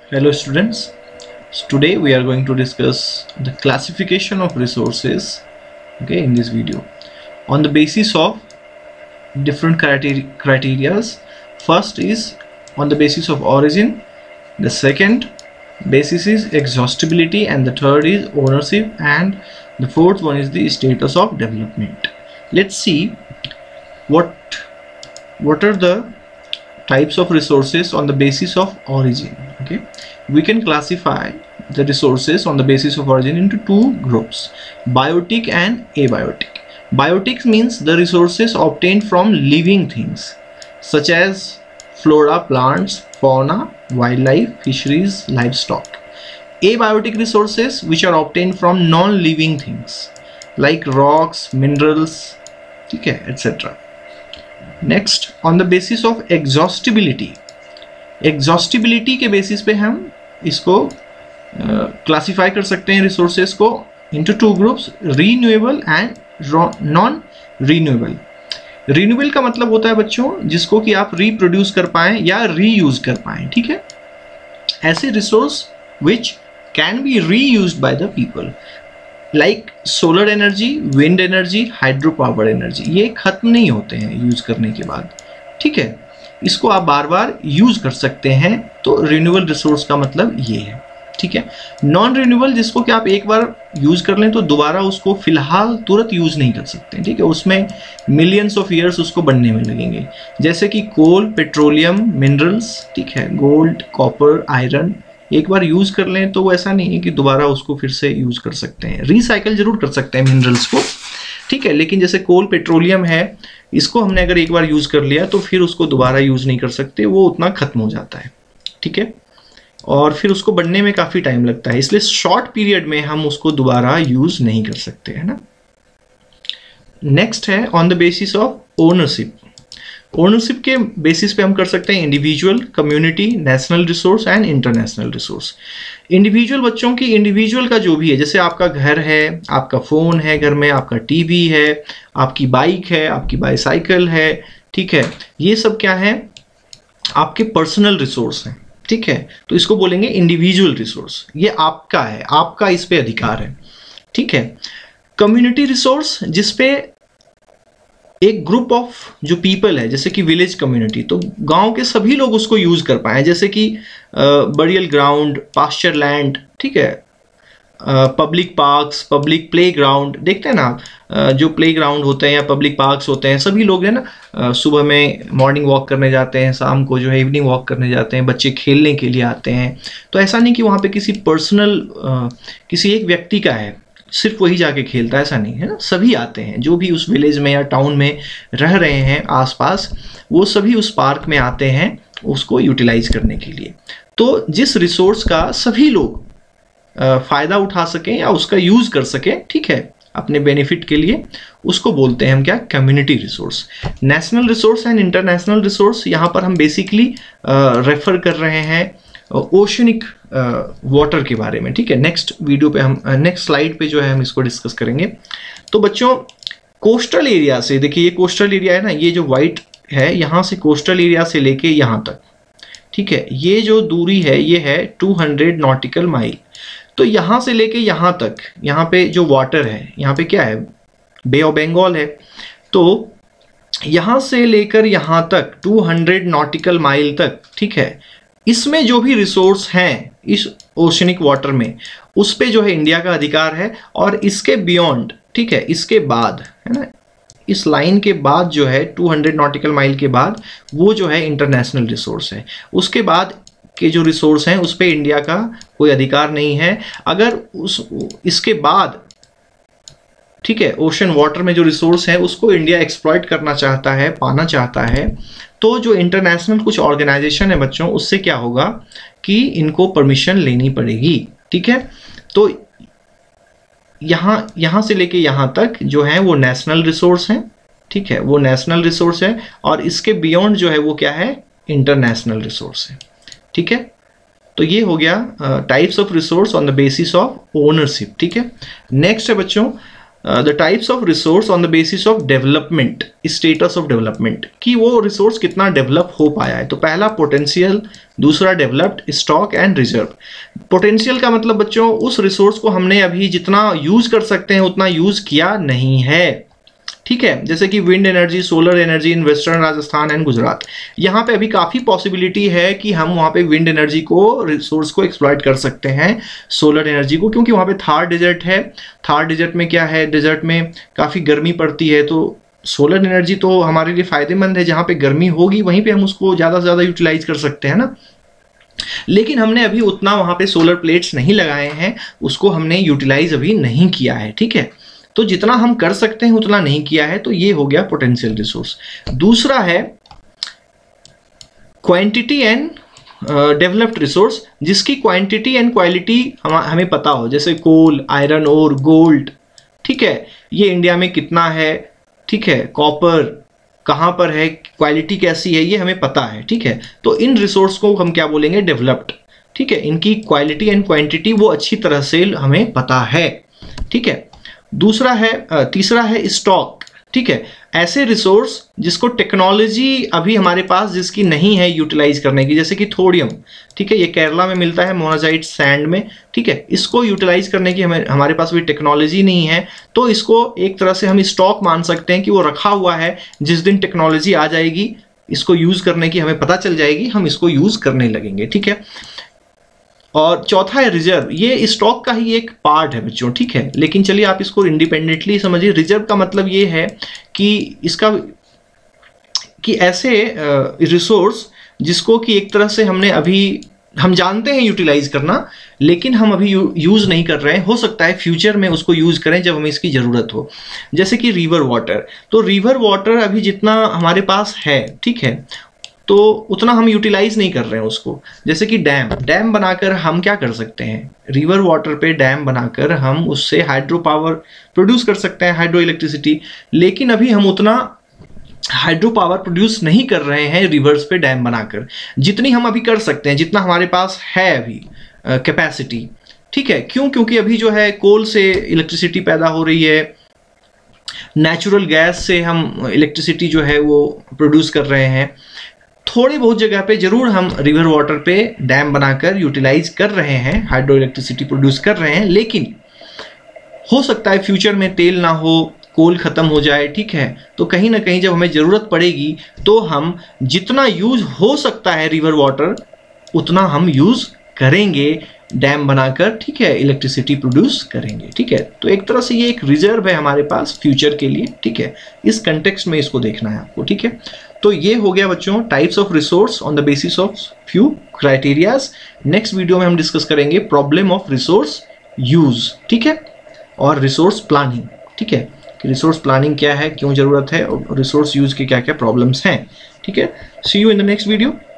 Hello students, so today we are going to discuss the classification of resources in this video on the basis of different criteria. First is on the basis of origin, the second basis is exhaustibility, and the third is ownership, and the fourth one is the status of development. Let's see what are the types of resources on the basis of origin. We can classify the resources on the basis of origin into two groups, biotic and abiotic. Biotic means the resources obtained from living things such as flora, plants, fauna, wildlife, fisheries, livestock. Abiotic resources which are obtained from non-living things like rocks, minerals, etc. Next on the basis of exhaustibility, exhaustibility के basis पे हम इसको classify कर सकते हैं resources को into two groups, renewable and non renewable. Renewable का मतलब होता है बच्चों जिसको कि आप रिप्रोड्यूस कर पाएं या रीयूज कर पाएं, ठीक है। ऐसे resource which can be reused by the people like solar energy, wind energy, hydro power energy, ये खत्म नहीं होते हैं यूज करने के बाद, ठीक है। इसको आप बार बार यूज कर सकते हैं, तो रिन्यूएबल रिसोर्स का मतलब ये है, ठीक है। नॉन रिन्यूएबल जिसको कि आप एक बार यूज कर लें तो दोबारा उसको फिलहाल तुरंत यूज नहीं कर सकते, ठीक है। उसमें मिलियंस ऑफ ईयर्स उसको बनने में लगेंगे, जैसे कि कोल, पेट्रोलियम, मिनरल्स, ठीक है, गोल्ड, कॉपर, आयरन। एक बार यूज कर लें तो वो ऐसा नहीं है कि दोबारा उसको फिर से यूज कर सकते हैं, रिसाइकल जरूर कर सकते हैं मिनरल्स को, ठीक है। लेकिन जैसे कोल, पेट्रोलियम है, इसको हमने अगर एक बार यूज कर लिया तो फिर उसको दोबारा यूज नहीं कर सकते, वो उतना खत्म हो जाता है, ठीक है। और फिर उसको बनने में काफी टाइम लगता है, इसलिए शॉर्ट पीरियड में हम उसको दोबारा यूज नहीं कर सकते, है ना। नेक्स्ट है on the basis of ownership. Ownership के बेसिस पे हम कर सकते हैं individual, community, national resource and international resource. Individual बच्चों की, इंडिविजुअल का जो भी है, जैसे आपका घर है, आपका फोन है घर में, आपका टीवी है, आपकी बाइक है, आपकी बाईसाइकिल है, ठीक है, ये सब क्या है, आपके पर्सनल रिसोर्स हैं, ठीक है। तो इसको बोलेंगे इंडिविजुअल रिसोर्स, ये आपका है, आपका इस पे अधिकार है, ठीक है। कम्युनिटी रिसोर्स जिसपे एक ग्रुप ऑफ जो पीपल है, जैसे कि विलेज कम्युनिटी, तो गांव के सभी लोग उसको यूज कर पाए, जैसे कि बरियल ग्राउंड, पास्चर लैंड, ठीक है, public parks, public play ground, देखते हैं ना आप, जो प्ले ग्राउंड होते हैं या पब्लिक पार्क्स होते हैं, सभी लोग है ना सुबह में मॉर्निंग वॉक करने जाते हैं, शाम को जो है इवनिंग वॉक करने जाते हैं, बच्चे खेलने के लिए आते हैं। तो ऐसा नहीं कि वहाँ पे किसी पर्सनल किसी एक व्यक्ति का है, सिर्फ वही जाके खेलता है, ऐसा नहीं है ना, सभी आते हैं, जो भी उस विलेज में या टाउन में रह रहे हैं आसपास, वो सभी उस पार्क में आते हैं उसको यूटिलाइज करने के लिए। तो जिस रिसोर्स का सभी लोग फायदा उठा सकें या उसका यूज कर सकें, ठीक है, अपने बेनिफिट के लिए, उसको बोलते हैं हम क्या, community resource. National resource and international resource, यहाँ पर हम बेसिकली रेफर कर रहे हैं ओशनिक वाटर के बारे में, ठीक है। नेक्स्ट वीडियो पे हम, नेक्स्ट स्लाइड पे जो है हम इसको डिस्कस करेंगे। तो बच्चों कोस्टल एरिया से, देखिए ये कोस्टल एरिया है ना, ये जो वाइट है, यहाँ से कोस्टल एरिया से लेके यहाँ तक, ठीक है, ये जो दूरी है ये है 200 नॉटिकल माइल। तो यहाँ से लेके यहाँ तक, यहाँ पे जो वाटर है, यहाँ पे क्या है, बे ऑफ बंगाल है। तो यहाँ से लेकर यहाँ तक 200 नॉटिकल माइल तक, ठीक है, इसमें जो भी रिसोर्स हैं इस ओशनिक वाटर में, उस पे जो है इंडिया का अधिकार है। और इसके बियॉन्ड, ठीक है, इसके बाद, है ना, इस लाइन के बाद जो है 200 नॉटिकल माइल के बाद, वो जो है इंटरनेशनल रिसोर्स है। उसके बाद के जो रिसोर्स हैं उस पे इंडिया का कोई अधिकार नहीं है। अगर इसके बाद, ठीक है, ओशन वाटर में जो रिसोर्स है उसको इंडिया एक्सप्लॉइट करना चाहता है, पाना चाहता है, तो जो इंटरनेशनल कुछ ऑर्गेनाइजेशन है बच्चों, उससे क्या होगा कि इनको परमिशन लेनी पड़ेगी, ठीक है। तो यहाँ से लेके यहाँ तक जो है वो नेशनल रिसोर्स हैं, ठीक है, वो नेशनल रिसोर्स है। और इसके बियॉन्ड जो है वो क्या है, इंटरनेशनल रिसोर्स है, ठीक है। तो ये हो गया types of resource on the basis of ownership, ठीक है। नेक्स्ट है बच्चों the types of resource on the basis of development, status of development, कि वो रिसोर्स कितना डेवलप हो पाया है। तो पहला पोटेंशियल, दूसरा developed, stock and reserve. Potential का मतलब बच्चों उस रिसोर्स को हमने अभी जितना यूज कर सकते हैं उतना यूज किया नहीं है, ठीक है। जैसे कि wind energy, solar energy in western Rajasthan and Gujarat, यहाँ पे अभी काफ़ी पॉसिबिलिटी है कि हम वहाँ पे विंड एनर्जी को, रिसोर्स को एक्सप्लॉइट कर सकते हैं, सोलर एनर्जी को, क्योंकि वहाँ पे थार डेजर्ट है। थार डेजर्ट में क्या है, डेजर्ट में काफ़ी गर्मी पड़ती है, तो सोलर एनर्जी तो हमारे लिए फ़ायदेमंद है। जहाँ पे गर्मी होगी वहीं पे हम उसको ज़्यादा से ज़्यादा यूटिलाइज कर सकते हैं ना। लेकिन हमने अभी उतना वहाँ पे सोलर प्लेट्स नहीं लगाए हैं, उसको हमने यूटिलाइज अभी नहीं किया है, ठीक है। तो जितना हम कर सकते हैं उतना नहीं किया है, तो ये हो गया पोटेंशियल रिसोर्स। दूसरा है क्वांटिटी एंड डेवलप्ड रिसोर्स, जिसकी क्वांटिटी एंड क्वालिटी हमें पता हो, जैसे कोल, आयरन और गोल्ड, ठीक है, ये इंडिया में कितना है, ठीक है, कॉपर कहाँ पर है, क्वालिटी कैसी है, ये हमें पता है, ठीक है। तो इन रिसोर्स को हम क्या बोलेंगे, डेवलप्ड, ठीक है। इनकी क्वालिटी एंड क्वांटिटी वो अच्छी तरह से हमें पता है, ठीक है। दूसरा है, तीसरा है स्टॉक, ठीक है। ऐसे रिसोर्स जिसको टेक्नोलॉजी अभी हमारे पास जिसकी नहीं है यूटिलाइज करने की, जैसे कि थोडियम, ठीक है, ये केरला में मिलता है मोनाजाइट सैंड में, ठीक है। इसको यूटिलाइज करने की हमारे पास भी टेक्नोलॉजी नहीं है, तो इसको एक तरह से हम स्टॉक मान सकते हैं कि वो रखा हुआ है, जिस दिन टेक्नोलॉजी आ जाएगी इसको यूज करने की, हमें पता चल जाएगी, हम इसको यूज करने लगेंगे, ठीक है। और चौथा है रिजर्व, ये स्टॉक का ही एक पार्ट है बच्चों, ठीक है। लेकिन चलिए आप इसको इंडिपेंडेंटली समझिए। रिजर्व का मतलब ये है कि इसका कि ऐसे रिसोर्स जिसको कि एक तरह से हमने अभी, हम जानते हैं यूटिलाइज करना, लेकिन हम अभी यूज नहीं कर रहे हैं, हो सकता है फ्यूचर में उसको यूज करें जब हमें इसकी जरूरत हो। जैसे कि रिवर वाटर, तो रिवर वाटर अभी जितना हमारे पास है, ठीक है, तो उतना हम यूटिलाइज नहीं कर रहे हैं उसको। जैसे कि डैम बनाकर हम क्या कर सकते हैं, रिवर वाटर पे डैम बनाकर हम उससे हाइड्रो पावर प्रोड्यूस कर सकते हैं, हाइड्रो इलेक्ट्रिसिटी। लेकिन अभी हम उतना हाइड्रो पावर प्रोड्यूस नहीं कर रहे हैं रिवर्स पे डैम बनाकर, जितनी हम अभी कर सकते हैं, जितना हमारे पास है अभी कैपेसिटी, ठीक है। क्यों? क्योंकि अभी जो है कोल से इलेक्ट्रिसिटी पैदा हो रही है, नेचुरल गैस से हम इलेक्ट्रिसिटी जो है वो प्रोड्यूस कर रहे हैं। थोड़ी बहुत जगह पे जरूर हम रिवर वाटर पे डैम बनाकर यूटिलाइज कर रहे हैं, हाइड्रो इलेक्ट्रिसिटी प्रोड्यूस कर रहे हैं। लेकिन हो सकता है फ्यूचर में तेल ना हो, कोल खत्म हो जाए, ठीक है, तो कहीं ना कहीं जब हमें ज़रूरत पड़ेगी तो हम जितना यूज हो सकता है रिवर वाटर उतना हम यूज़ करेंगे डैम बनाकर, ठीक है, इलेक्ट्रिसिटी प्रोड्यूस करेंगे, ठीक है। तो एक तरह से ये एक रिजर्व है हमारे पास फ्यूचर के लिए, ठीक है। इस कंटेक्स्ट में इसको देखना है आपको, ठीक है। तो ये हो गया बच्चों types of resource on the basis of few criterias. Next video में हम डिस्कस करेंगे प्रॉब्लम ऑफ रिसोर्स यूज, ठीक है, और रिसोर्स प्लानिंग, ठीक है, कि रिसोर्स प्लानिंग क्या है, क्यों जरूरत है, और रिसोर्स यूज के क्या क्या प्रॉब्लम्स हैं, ठीक है। See you in the next video.